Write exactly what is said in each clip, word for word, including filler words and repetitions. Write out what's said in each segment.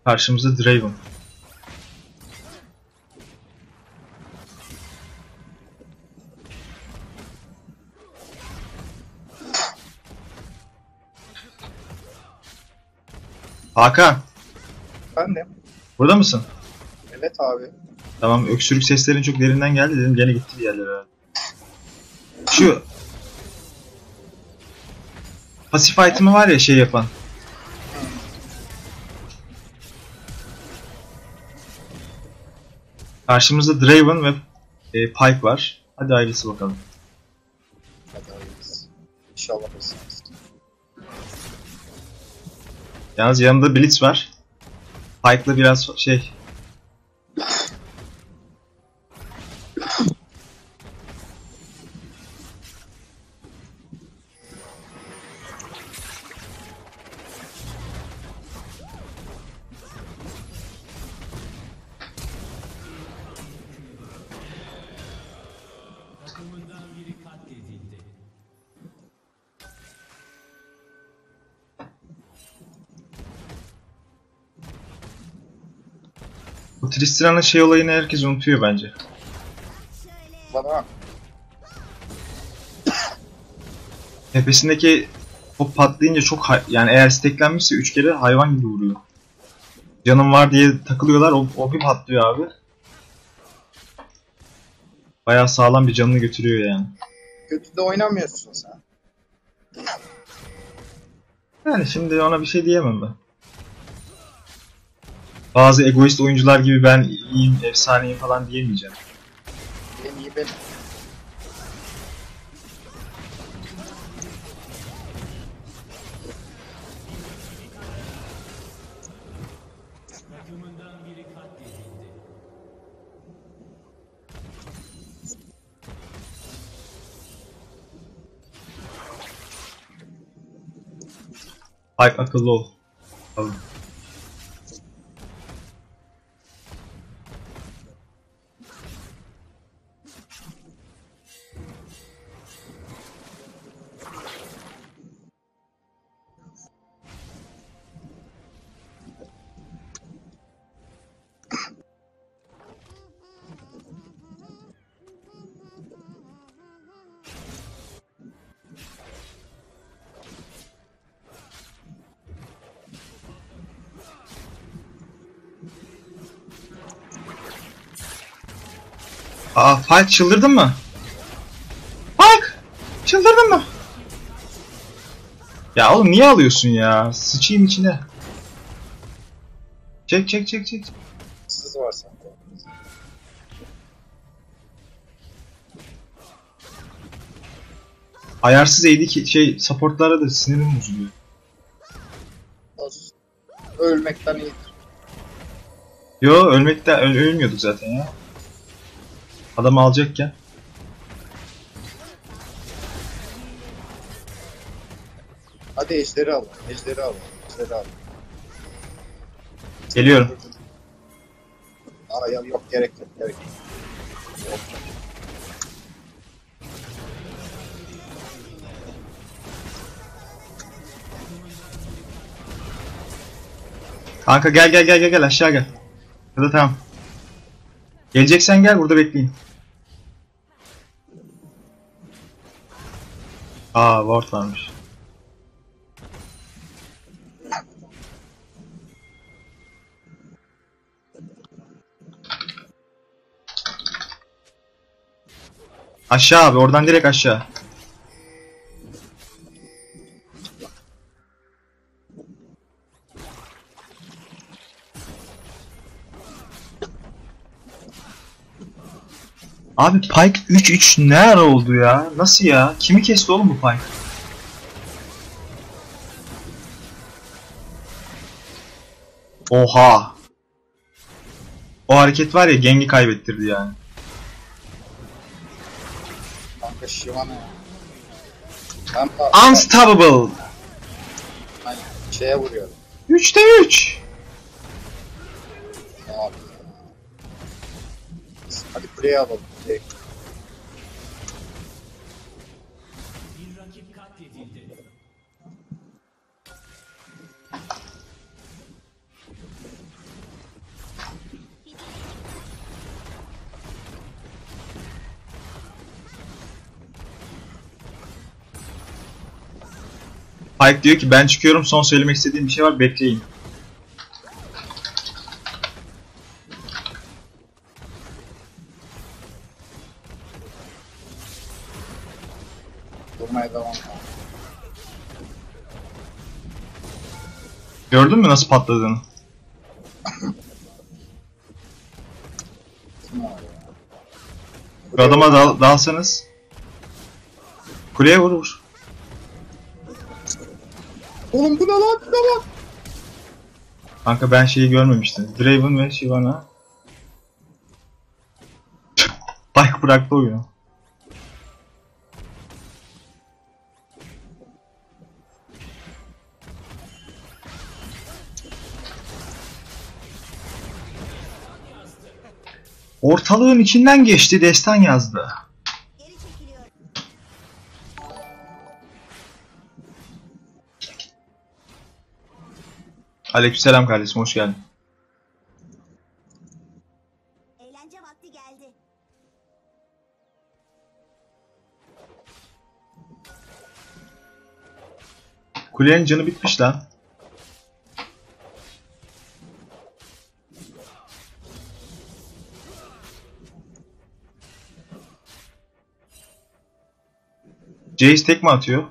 Karşımızda Draven. Hakan, Efendim? burada mısın? Evet abi. Tamam, öksürük seslerin çok derinden geldi dedim, gene gitti bir yerlere. Şu pasif item'ı var ya şey yapan. Karşımızda Draven ve e, Pyke var. Hadi ailesi bakalım. Hadi hayırlısı. İnşallah basarız. Yalnız yanında Blitz var. Pyke'la biraz şey... Bu Tristan'ın şey olayını herkes unutuyor bence. Bana Tepesindeki top patlayınca çok yani eğer steklenmişse üç kere hayvan gibi vuruyor. Canım var diye takılıyorlar, o, o bir patlıyor abi. Bayağı sağlam bir canını götürüyor yani. kötü de oynamıyorsun sen. Yani şimdi ona bir şey diyemem ben. Bazı egoist oyuncular gibi ben iyiyim, efsaneyim falan diyemeyeceğim. En iyi benim. Pyke akıllı ol. Tamam. Aa, Pyke çıldırdın mı? Pyke! Çıldırdın mı? Ya oğlum niye alıyorsun ya? Sıçayım içine. Çek çek çek çek. Sız var sende. Ayarsız A D ki şey supportlara da sinirim bozuluyor. Olsun. Ölmekten iyidir. Yo, ölmekte öl ölmüyorduk zaten ya. Adamı alacakken. Hadi ejderi al. Ejderi al. Ejderi al. Geliyorum. Aa ya, yok gerek yok. Gerek yok. Yok. Kanka gel gel gel gel gel aşağı gel. Ya da tamam. Geleceksen gel, burada bekleyin. Aa, ward varmış. Aşağı abi, oradan direkt aşağı. Abi Pyke üç üç ne ara oldu ya? Nasıl ya? Kimi kesti oğlum bu Pyke? Oha! O hareket var ya, Geng'i kaybettirdi yani. Kanka Şivana ya. Ben pa- Unstoppable! Hani şeye vuruyorum. üçte üç! Abi. Hadi kuleyi alalım. Kuleyi. Pike diyor ki ben çıkıyorum, son söylemek istediğim bir şey var, bekleyin. Durmaya devam. Gördün mü nasıl patladığını? Bu adama dal dalsanız. Kuleye vur vur. Oğlum bu ne lan? Bu ne lan? Kanka ben şeyi görmemiştim. Draven ve Shyvana. Pike bıraktı oyunu. Ortalığın içinden geçti, destan yazdı. Aleykümselam kardeşim, hoş geldin. Eğlence vakti geldi. Kulenin canı bitmiş lan. Jace tek mi atıyor?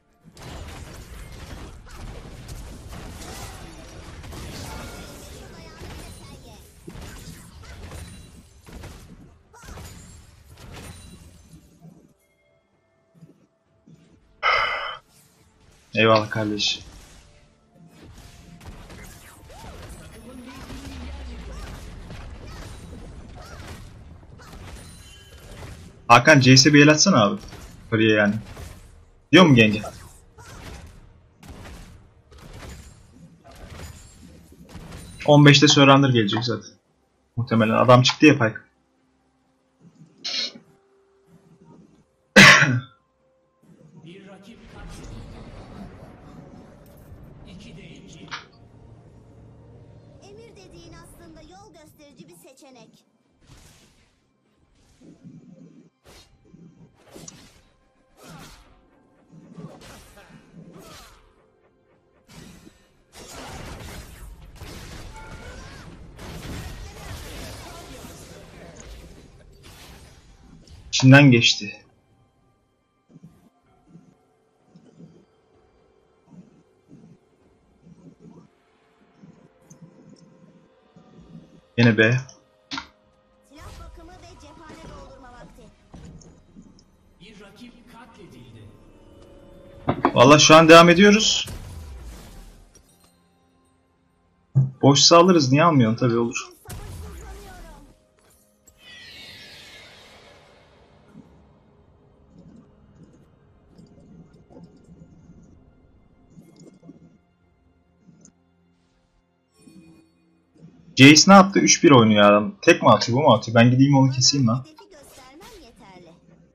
Eyvallah kardeş. Hakan Jace'e bir el atsana abi. Buraya yani. Diyor mu genge? on beşte Surrender gelecek zaten. Muhtemelen adam çıktı ya Pike. Emir dediğin aslında yol gösterici bir seçenek. İçinden geçti. Yine be. Silah bakımı ve cephane doldurma vakti. Bir rakip katledildi. Vallahi şu an devam ediyoruz. Boşsa alırız, niye almıyorsun? Tabii olur. Sabırsızlanıyorum. Jace ne yaptı? üç bir oynuyor adam. Tek mi atıyor, bu mu atıyor? Ben gideyim onu keseyim lan. Hedefi göstermem yeterli.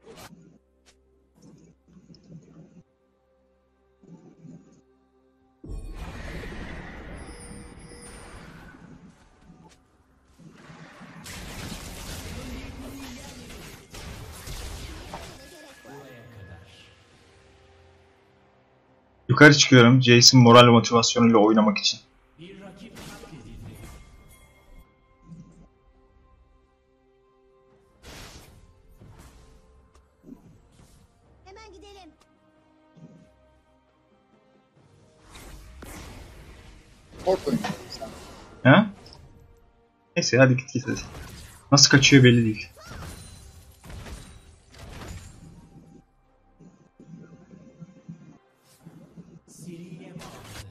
Yukarı çıkıyorum Jace'in moral ve motivasyonuyla oynamak için. Bir rakip katledildi. Hemen gidelim. Port oynuyorsun sen. He? Neyse hadi git git hadi. Nasıl kaçıyor belli değil. Seriye bağladı.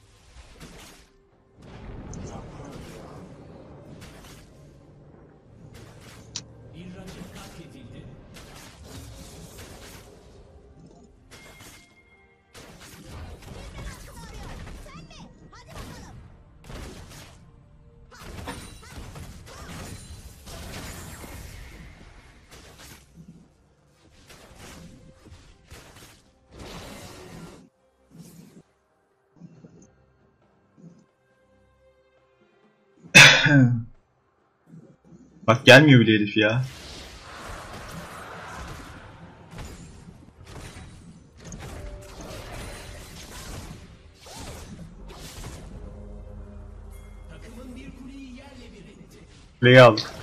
Bir rakip katledildi. Hadi bakalım. Bak gelmiyor bile herif ya. Kuleyi aldık.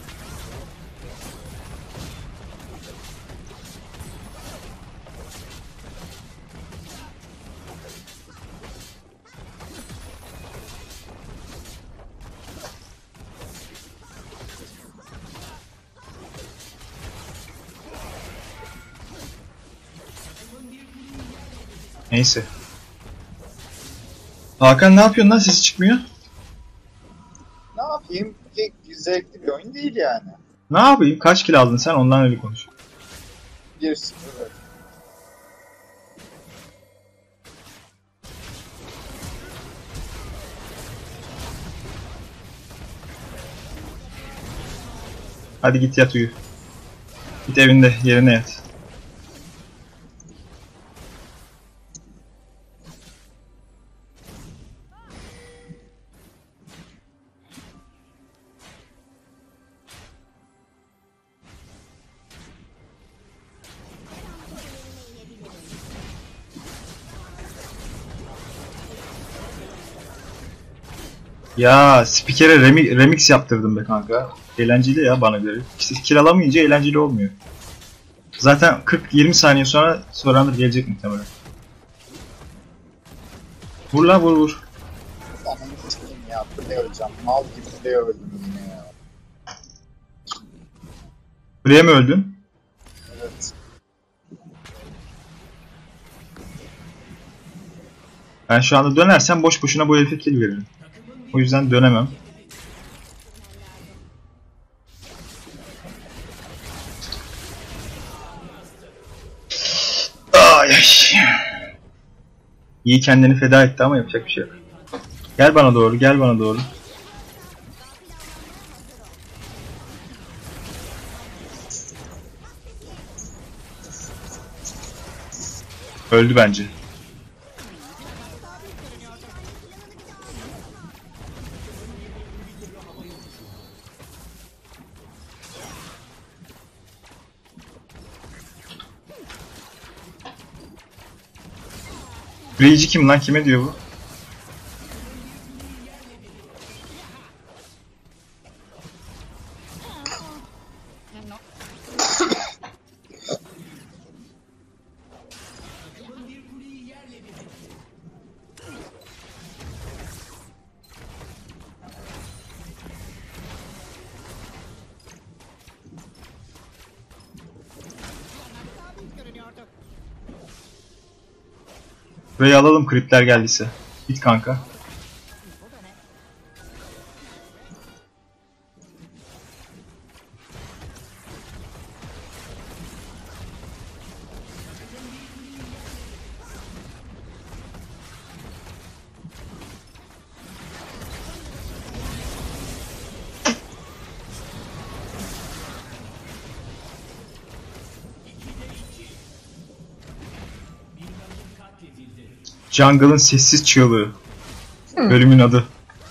Neyse. Hakan ne yapıyorsun lan? Sesi çıkmıyor. Ne yapayım? Pek zevkli bir oyun değil yani. Ne yapayım? Kaç kill aldın sen? Ondan öyle konuş. bir sıfır. Evet. Hadi git yat uyu. Git evinde yerine yat. Ya spikere remi- remix yaptırdım be kanka. Eğlenceli ya bana göre. İşte kill alamayınca eğlenceli olmuyor. Zaten kırk yirmi saniye sonra Sorandır gelecek muhtemelen. Vur lan vur vur. Ananı sikeyim ya. Play öleceğim. Mal gibi play öldüm yine ya. Buraya mı öldün? Evet. Ben şu anda dönersem boş boşuna bu herife kill veririm. O yüzden dönemem. Ay ay. İyi kendini feda etti ama yapacak bir şey yok. Gel bana doğru, gel bana doğru. Öldü bence. Breach'i kim lan? Kime diyor bu? Burayı alalım kripler geldiyse. Git kanka. Jungle'ın sessiz çığlığı. Bölümün adı.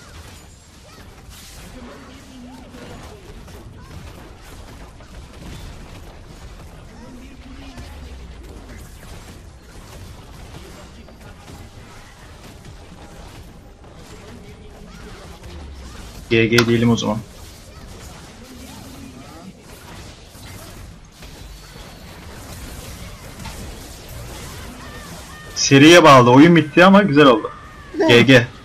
G G diyelim o zaman. Seriye bağlı. Oyun bitti ama güzel oldu. G G.